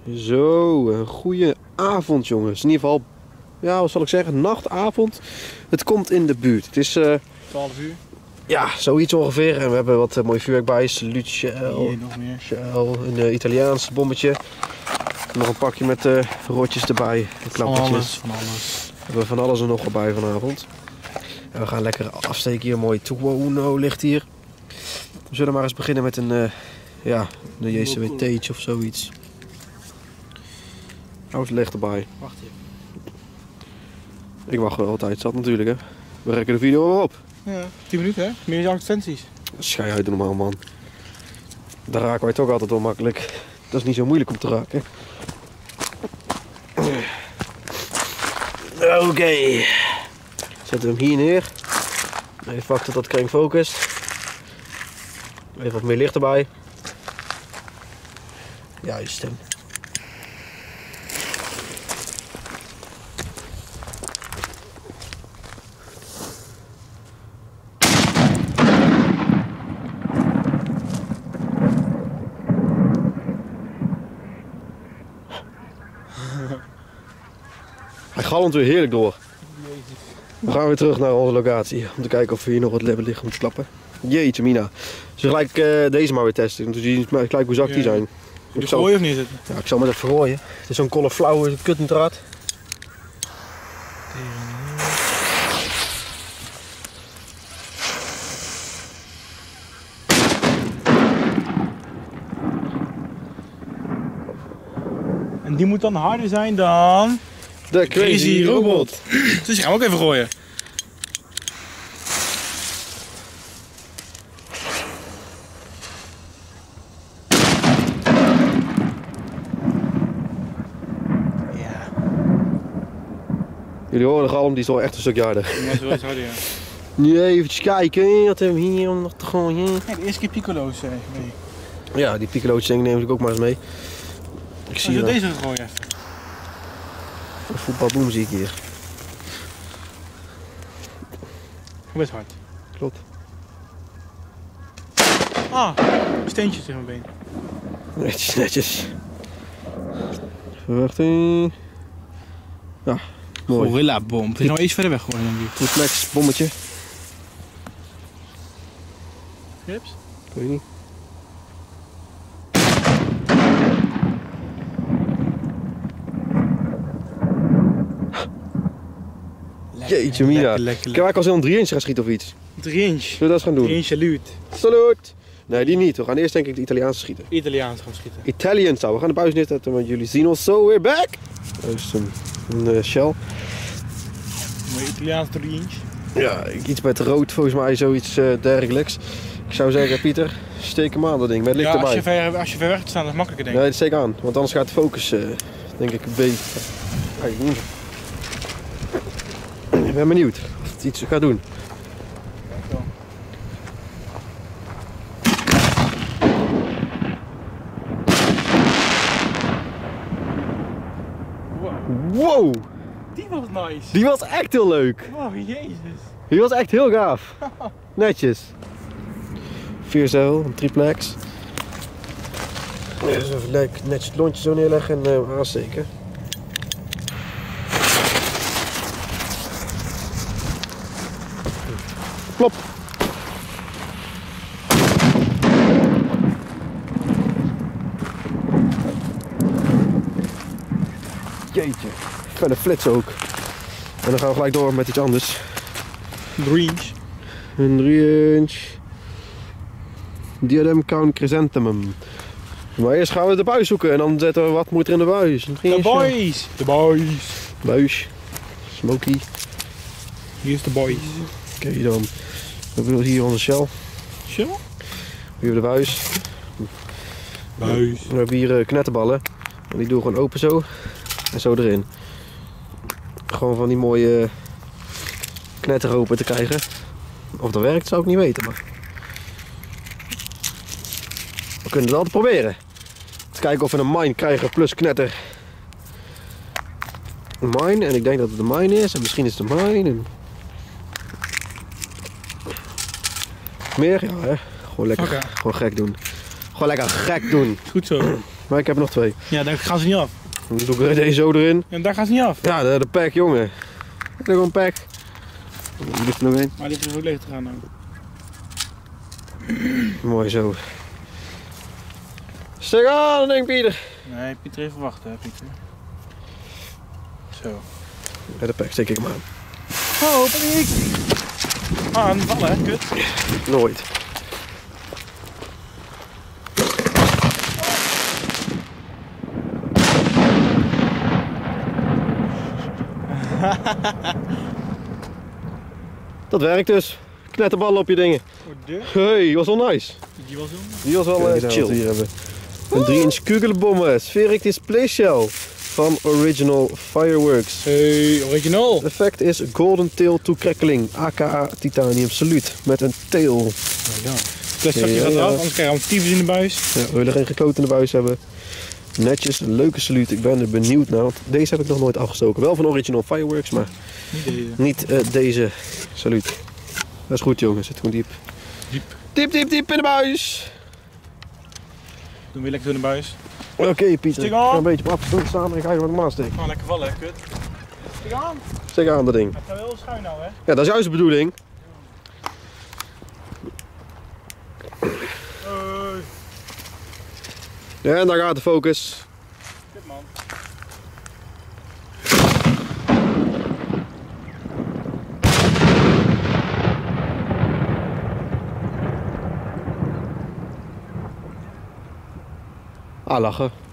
Zo, een goede avond jongens. In ieder geval, ja, wat zal ik zeggen, nachtavond. Het komt in de buurt. Het is 12 uur. ja, zoiets ongeveer. En we hebben wat mooi vuurwerk bij. Salute Shell, Hier nog meer. Shell, een Italiaans bommetje. Nog een pakje met rotjes erbij. Klappertjes. Van alles. We hebben van alles en nog wat bij vanavond. En we gaan lekker afsteken hier. Mooi Tuono ligt hier. We zullen maar eens beginnen met een ja, de JCWT'tje of zoiets. Houd het licht erbij. Wacht even. Ik wacht wel altijd zat natuurlijk hè. We rekken de video wel op. Ja, 10 minuten hè? Meer dan advertenties. Schei uit normaal man. Daar raken wij toch altijd wel makkelijk. Dat is niet zo moeilijk om te raken. Oké. Zetten we hem hier neer. Even wachten tot dat kring focust. Even wat meer licht erbij. Juist hem. Hij galmt weer heerlijk door. We gaan weer terug naar onze locatie om te kijken of we hier nog wat hebben liggen om te klappen. Jeetje mina. Dus gelijk deze maar weer testen. Om te zien gelijk hoe zacht die zijn. Moet je gooien of niet zitten? Ja, ik zal met even gooien. Het is zo'n kolle flauwe kuttendraad. En die moet dan harder zijn dan... De Crazy Robot. Dus die gaan we ook even gooien. Ja. Jullie horen de galm, die is wel echt een stukje harder. Die was wel iets harder, ja. Nu eventjes kijken, wat hebben we hier om nog te gooien? Kijk, de eerste keer piccolo's mee. Ja, die piccolootjes neem ik ook maar eens mee. Ik zie Zullen we hier deze gaan gooien? een voetbalboom zie ik hier. Best hard. Klopt. Ah, steentjes tegen mijn been. Netjes, netjes. Verwachting. Ja, mooi. Gorilla bom. Het is nou iets verder weg gooien dan die. Reflex, bommetje. Chips? Ik weet niet. Jeetje mina. Ik heb eigenlijk al zo'n 3 inch gaan schieten of iets. 3 inch. Zullen we dat eens gaan doen? 3 inch salute. Salute! Nee, die niet. We gaan eerst denk ik de Italiaanse schieten. Italiaans gaan schieten. Italian zou. We gaan de buis neerzetten, want jullie zien ons zo weer back. Dat is een shell. Mooi Italiaans 3 inch. Ja, iets met rood volgens mij, zoiets dergelijks. Ik zou zeggen, Pieter, steek hem aan dat ding, met licht Ja, erbij. als je ver weg te staan, dat is makkelijker denk ik. Nee, steek aan, want anders gaat de focus denk ik beter. Ik ben benieuwd of het iets gaat doen. Wow, Die was nice. die was echt heel leuk. Oh, jezus. Die was echt heel gaaf. Netjes. 4 zeil, een triplex. Dus even lekker netjes het lontje zo neerleggen en aansteken. Plop. Jeetje, felle flits ook. En dan gaan we gelijk door met iets anders. 3 inch. Een 3 inch Diadem Crown Chrysanthemum. Maar eerst gaan we de buis zoeken en dan zetten we wat moet er in de buis. De boys. De boys. Buis. Smoky. Hier is de boys. Oké, dan hebben we hier onze shell. Shell? Hier de buis. Buis. We hebben hier knetterballen. En die doen we gewoon open zo. En zo erin. Gewoon van die mooie knetteropen te krijgen. Of dat werkt zou ik niet weten. Maar we kunnen het altijd proberen. Te kijken of we een mine krijgen plus knetter. Een mine. En ik denk dat het een mine is. En misschien is het een mine. En meer? Ja hè. Gewoon lekker. Oké. Gewoon gek doen. Gewoon lekker gek doen. Goed zo. Maar ik heb er nog 2. Ja, dan gaan ze niet af. Dan doe ik deze zo erin. En daar gaan ze niet af. Ja, de pack, jongen. Er gewoon een pack. Er ligt er nog één. Maar die hoeft ook leeg te gaan nou. Mooi zo. Stek aan, denk Pieter. Nee, Pieter even wachten, hè, Pieter. Zo. Bij de pack steek ik hem aan. Oh, paniek! Aanvallen, hè, kut. Nooit. Dat werkt dus. Knetterballen op je dingen. Hey, was wel nice. Die was hem. Die was wel chill. Hier hebben. Een 3-inch kugelbommen, spheric display shell van Original Fireworks. Hey, original. Effect is Golden Tail to Crackling, aka Titanium Salute, met een tail. Ja. Plastic zakje gaat eraf, anders krijgen we een tyfus in de buis. Ja, we willen geen gekloot in de buis hebben. Netjes, een leuke salute. Ik ben er benieuwd naar, want deze heb ik nog nooit afgestoken. Wel van Original Fireworks, maar Niet deze. niet deze salute. Dat is goed, jongens. Zit gewoon diep. Diep in de buis. Doen we lekker in de buis. Oké, Pieter. Stik aan. Een beetje op afstand staan en ik ga je met de maas steken. Gaan lekker vallen, hè, kut. Stik aan. Steek aan dat ding. Het gaat wel heel schuin nou, hè. Ja, dat is juist de bedoeling. Ja, en daar gaat de focus. Kut, man. Ah, lachen.